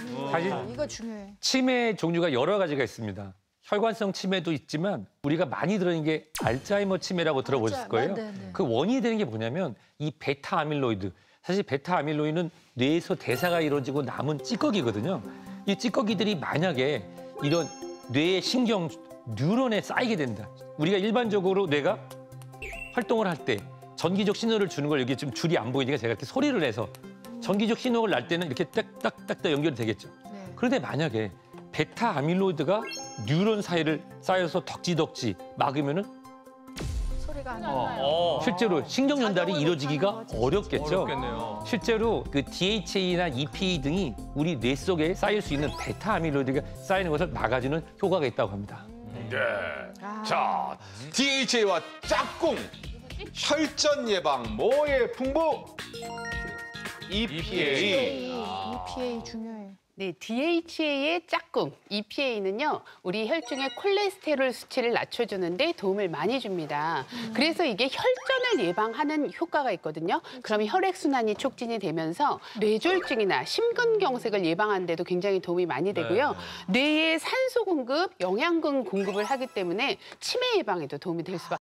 사실 이거 중요해. 치매 종류가 여러 가지가 있습니다. 혈관성 치매도 있지만 우리가 많이 들은 게 알츠하이머 치매라고 들어보셨을 거예요. 네네. 그 원인이 되는 게 뭐냐면 이 베타 아밀로이드. 사실 베타 아밀로이드는 뇌에서 대사가 이루어지고 남은 찌꺼기거든요. 이 찌꺼기들이 만약에 이런 뇌의 신경 뉴런에 쌓이게 된다. 우리가 일반적으로 뇌가 활동을 할 때 전기적 신호를 주는 걸 여기 지금 줄이 안 보이니까 제가 이렇게 소리를 내서 전기적 신호를 날 때는 이렇게 딱딱딱딱 연결이 되겠죠. 네. 그런데 만약에 베타 아밀로이드가 뉴런 사이를 쌓여서 덕지덕지 막으면은 소리가 안 나요. 실제로 신경 전달이 자동으로 이루어지기가 하는 거지, 어렵겠죠. 어렵겠네요. 실제로 그 DHA나 EPA 등이 우리 뇌 속에 쌓일 수 있는 베타 아밀로이드가 쌓이는 것을 막아주는 효과가 있다고 합니다. 네. 아. 자, DHA와 짝꿍. 혈전 예방, 모의 풍부. EPA. EPA 중요해. 네, DHA의 짝꿍 EPA는요, 우리 혈중의 콜레스테롤 수치를 낮춰주는데 도움을 많이 줍니다. 그래서 이게 혈전을 예방하는 효과가 있거든요. 그러면 혈액순환이 촉진이 되면서 뇌졸중이나 심근경색을 예방하는 데도 굉장히 도움이 많이 되고요. 뇌에 산소 공급, 영양분 공급을 하기 때문에 치매 예방에도 도움이 될 수밖에